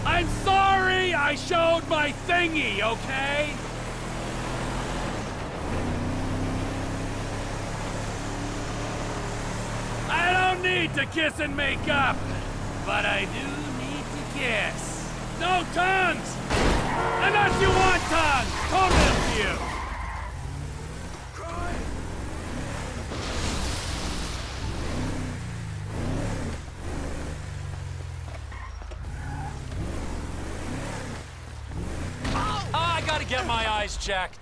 I'm sorry I showed my thingy, okay? I don't need to kiss and make up, but I do need to kiss. No tongues! Unless you want tongues! Totally up to you! I gotta get my eyes checked.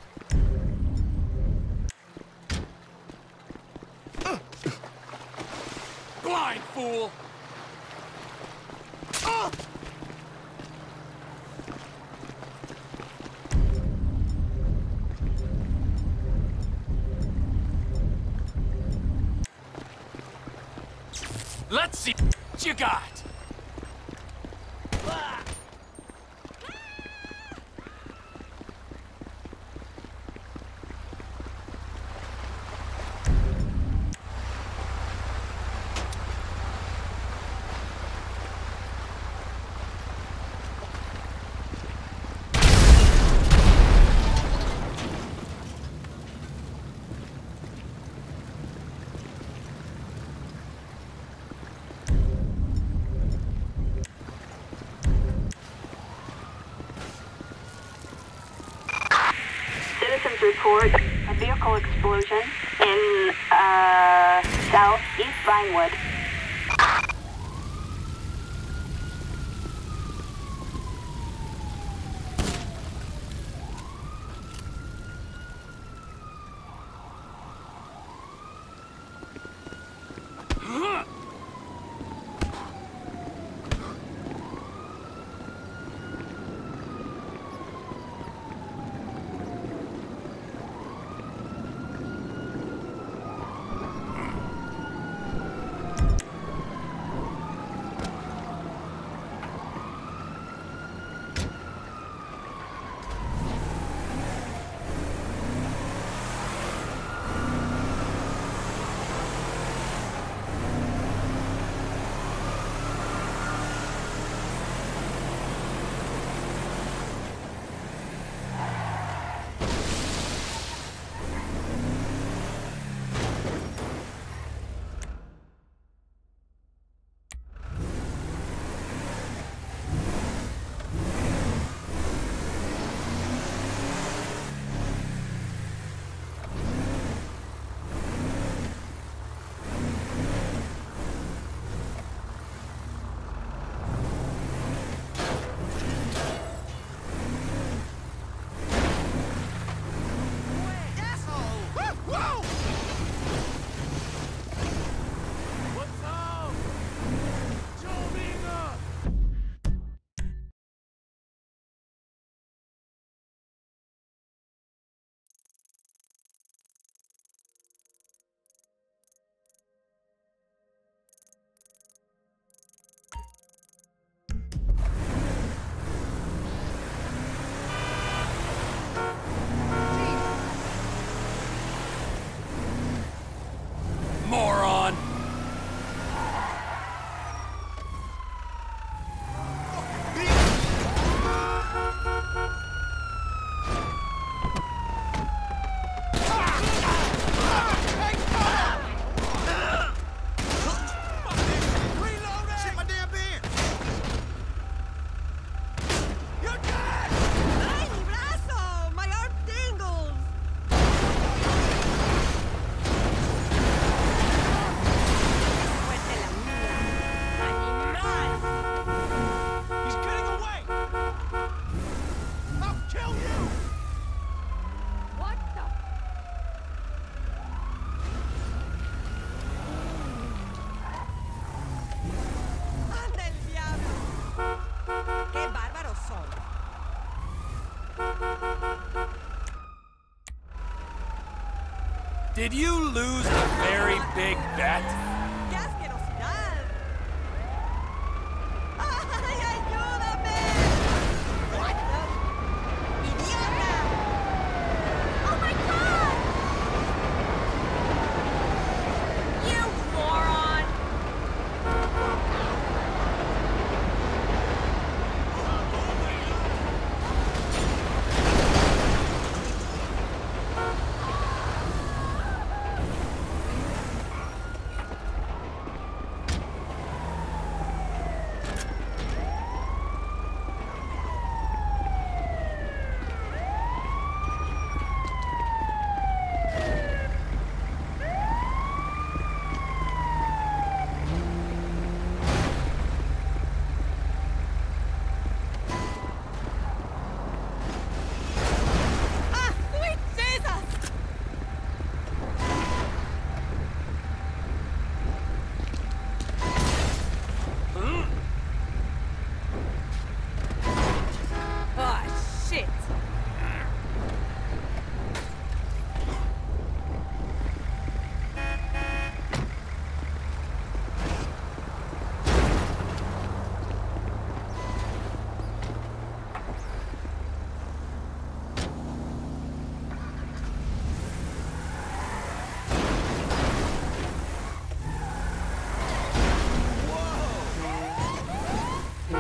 Blind fool! Let's see what you got. Citizens report a vehicle explosion in, southeast Vinewood. Moron! Did you lose a very big bet? ¡Qué asquerosidad! ¡Ay, ayúdame! ¡Idiota! ¡Oh, my God! You moron!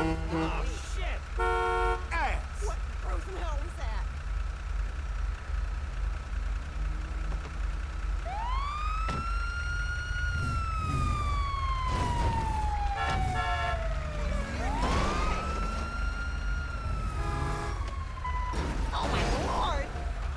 Oh, shit! Ass! What frozen hell was that? Oh my lord!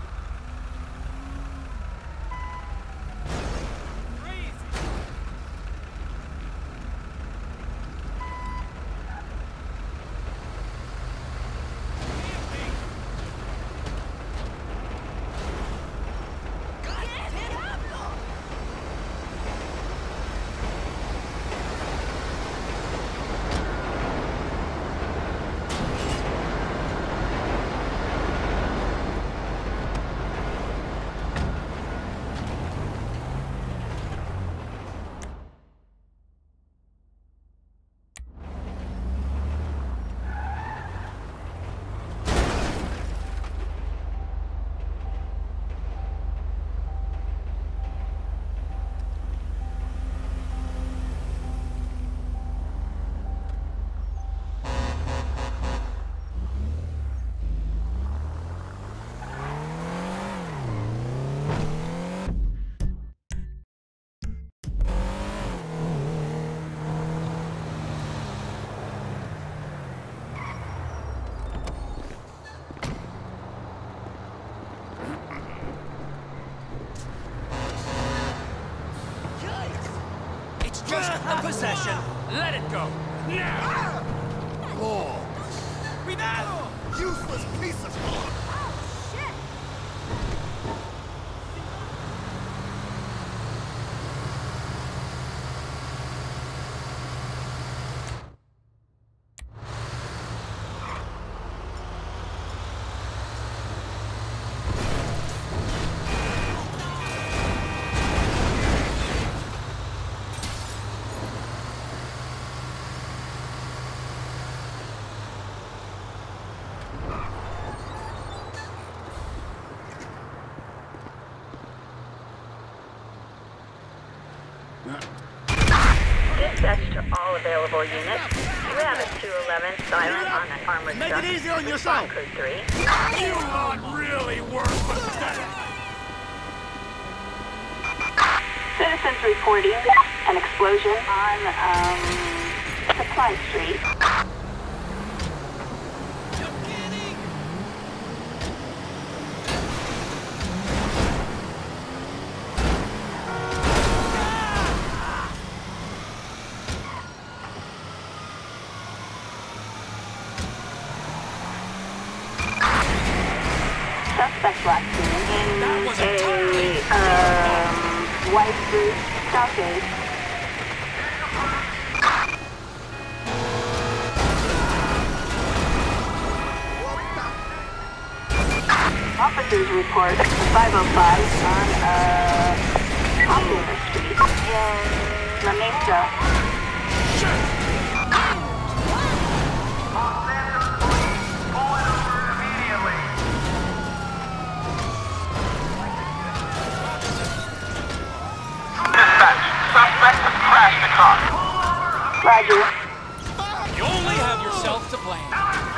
Just a possession. Let it go. Now! Oh, Cuidado! useless piece of... Oh shit! Dispatch to all available units. You have a 211 silent on an armored Make truck. it easy on yourself! Code 3. You lot really work for Citizens reporting an explosion on, Supply Street. Suspect last seen in was a totally white suit, Southgate. Officers report 505 on Popular Street in La Mesa. Roger. You only have yourself to blame.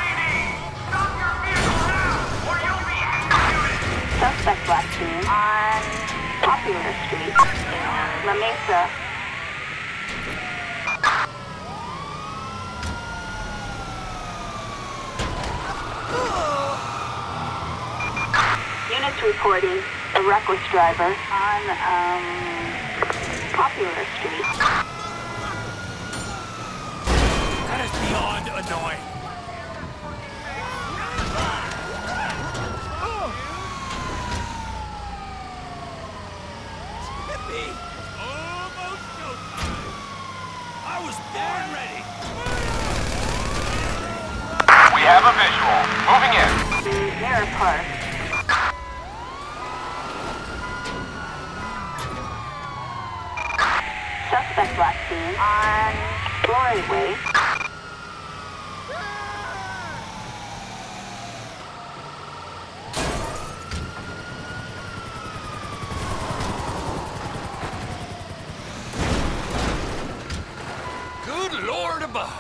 Suspect last seen on Popular Street in La Mesa. Units reporting a reckless driver on Popular Street. That is beyond annoying. Yippee! almost showtime. I was born ready. We have a visual. Moving in. Mirror Park. Suspect last seen on Glory Way. Good Lord above.